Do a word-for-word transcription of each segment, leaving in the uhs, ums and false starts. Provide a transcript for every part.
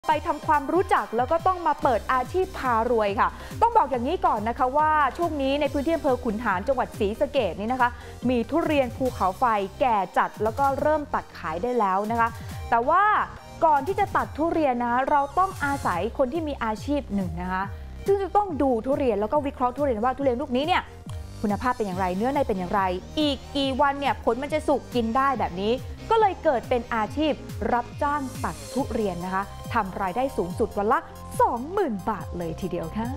ไปทำความรู้จักแล้วก็ต้องมาเปิดอาชีพพารวยค่ะต้องบอกอย่างนี้ก่อนนะคะว่าช่วงนี้ในพื้นที่อำเภอขุนหารจังหวัดศรีสะเกษนี่นะคะมีทุเรียนภูเขาไฟแก่จัดแล้วก็เริ่มตัดขายได้แล้วนะคะแต่ว่าก่อนที่จะตัดทุเรียนนะเราต้องอาศัยคนที่มีอาชีพหนึ่งนะคะซึ่งจะต้องดูทุเรียนแล้วก็วิเคราะห์ทุเรียนว่าทุเรียนลูกนี้เนี่ยคุณภาพเป็นอย่างไรเนื้อในเป็นอย่างไรอีกกี่วันเนี่ยผลมันจะสุกกินได้แบบนี้ก็เลยเกิดเป็นอาชีพรับจ้างตัดทุเรียนนะคะทำรายได้สูงสุดวันละ สองหมื่น บาทเลยทีเดียวค่ะ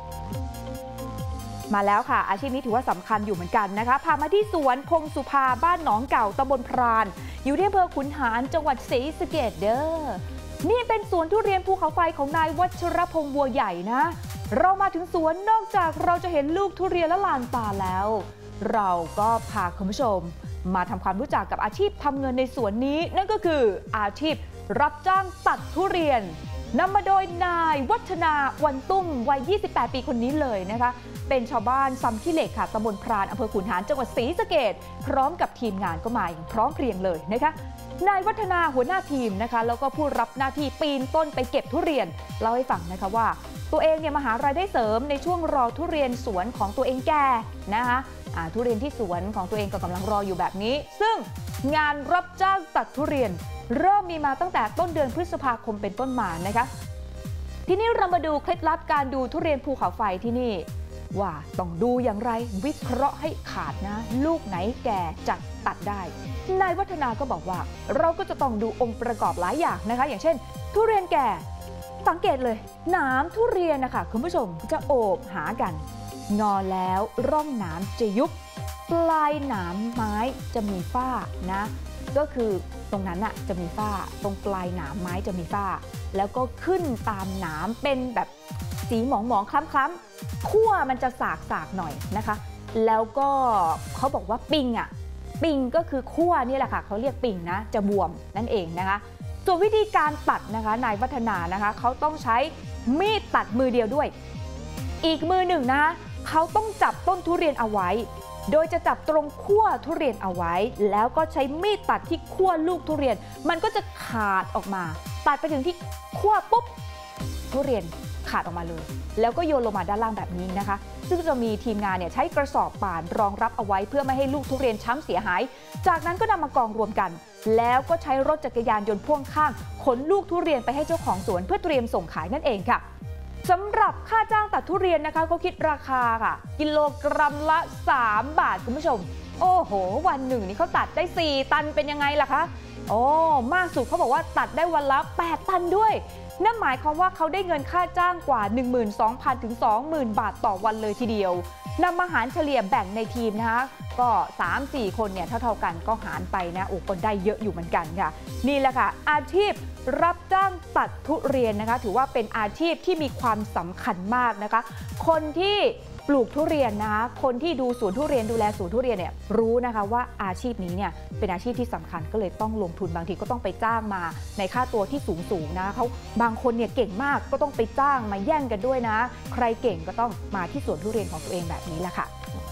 มาแล้วค่ะอาชีพนี้ถือว่าสำคัญอยู่เหมือนกันนะคะพามาที่สวนพงสุภาบ้านหนองเก่าตำบลพรานอยู่ที่อำเภอขุนหารจังหวัดศรีสะเกษเด้อนี่เป็นสวนทุเรียนภูเขาไฟของนายวัชรพงษ์บัวใหญ่นะเรามาถึงสวนนอกจากเราจะเห็นลูกทุเรียนและลานตาแล้วเราก็พาคุณผู้ชมมาทำความรู้จักกับอาชีพทำเงินในสวนนี้นั่นก็คืออาชีพรับจ้างตัดทุเรียนนำมาโดยนายวัฒนาวันตุ้มวัยยี่สิบแปดปีคนนี้เลยนะคะเป็นชาวบ้านซำขี้เหล็กค่ะตำบลพรานอำเภอขุนหารจังหวัดศรีสะเกษพร้อมกับทีมงานก็มาอย่างพร้อมเพรียงเลยนะคะนายวัฒนาหัวหน้าทีมนะคะแล้วก็ผู้รับหน้าที่ปีนต้นไปเก็บทุเรียนเล่าให้ฟังนะคะว่าตัวเองเนี่ยมาหารายได้เสริมในช่วงรอทุเรียนสวนของตัวเองแก่นะคะทุเรียนที่สวนของตัวเองก็กำลังรออยู่แบบนี้ซึ่งงานรับจ้างตัดทุเรียนเริ่มมีมาตั้งแต่ต้นเดือนพฤษภาคมเป็นต้นมานะคะทีนี้เรามาดูเคล็ดลับการดูทุเรียนภูเขาไฟที่นี่ว่าต้องดูอย่างไรวิเคราะห์ให้ขาดนะลูกไหนแก่จัดตัดได้นายวัฒนาก็บอกว่าเราก็จะต้องดูองค์ประกอบหลายอย่างนะคะอย่างเช่นทุเรียนแก่สังเกตเลยหนามทุเรียนนะคะคุณผู้ชมจะโอบหากันงอแล้วร่องหนามจะยุบปลายหนามไม้จะมีฝ้านะก็คือตรงนั้นน่ะจะมีฝ้าตรงปลายหนามไม้จะมีฝ้าแล้วก็ขึ้นตามหนามเป็นแบบสีหมองๆคล้ำๆขั้วมันจะสากๆหน่อยนะคะแล้วก็เขาบอกว่าปิงอ่ะปิงก็คือขั้วนี่แหละค่ะเขาเรียกปิงนะจะบวมนั่นเองนะคะส่วนวิธีการตัดนะคะนายวัฒนานะคะเขาต้องใช้มีดตัดมือเดียวด้วยอีกมือหนึ่งนะคะเขาต้องจับต้นทุเรียนเอาไว้โดยจะจับตรงขั้วทุเรียนเอาไว้แล้วก็ใช้มีดตัดที่ขั้วลูกทุเรียนมันก็จะขาดออกมาตัดไปถึงที่ขั้วปุ๊บทุเรียนขาดออกมาเลยแล้วก็โยนลงมาด้านล่างแบบนี้นะคะซึ่งจะมีทีมงานเนี่ยใช้กระสอบป่านรองรับเอาไว้เพื่อไม่ให้ลูกทุเรียนช้ำเสียหายจากนั้นก็นำมากองรวมกันแล้วก็ใช้รถจักรยานยนต์พ่วงข้างขนลูกทุเรียนไปให้เจ้าของสวนเพื่อเตรียมส่งขายนั่นเองค่ะสำหรับค่าจ้างตัดทุเรียนนะคะเขาคิดราคาค่ะกิโลกรัมละสามบาทคุณผู้ชมโอ้โหวันหนึ่งนี่เขาตัดได้สี่ตันเป็นยังไงล่ะคะโอ้มากสุดเขาบอกว่าตัดได้วันละแปดตันด้วยนั่นหมายความว่าเขาได้เงินค่าจ้างกว่า หนึ่งหมื่นสองพัน ถึง สองหมื่น บาทต่อวันเลยทีเดียวนำมาหารเฉลี่ยแบ่งในทีมนะคะก็ สามถึงสี่ คนเนี่ยเท่าๆกันก็หารไปนะโอ้คนได้เยอะอยู่เหมือนกันค่ะนี่แหละค่ะอาชีพรับจ้างตัดทุเรียนนะคะถือว่าเป็นอาชีพที่มีความสำคัญมากนะคะคนที่ปลูกทุเรียนนะคะคนที่ดูสวนทุเรียนดูแลสวนทุเรียนเนี่ยรู้นะคะว่าอาชีพนี้เนี่ยเป็นอาชีพที่สำคัญก็เลยต้องลงทุนบางทีก็ต้องไปจ้างมาในค่าตัวที่สูงสูงนะเขาบางคนเนี่ยเก่งมากก็ต้องไปจ้างมาแย่งกันด้วยนะใครเก่งก็ต้องมาที่สวนทุเรียนของตัวเองแบบนี้แหละค่ะ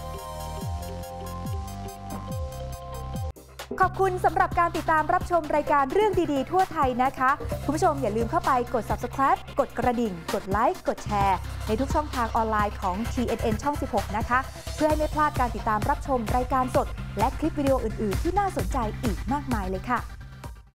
ขอบคุณสำหรับการติดตามรับชมรายการเรื่องดีๆทั่วไทยนะคะคุณผู้ชมอย่าลืมเข้าไปกด ซับสไครบ์ กดกระดิ่งกดไลค์กดแชร์ในทุกช่องทางออนไลน์ของ ที เอ็น เอ็น ช่อง สิบหก นะคะเพื่อให้ไม่พลาดการติดตามรับชมรายการสดและคลิปวิดีโออื่นๆที่น่าสนใจอีกมากมายเลยค่ะ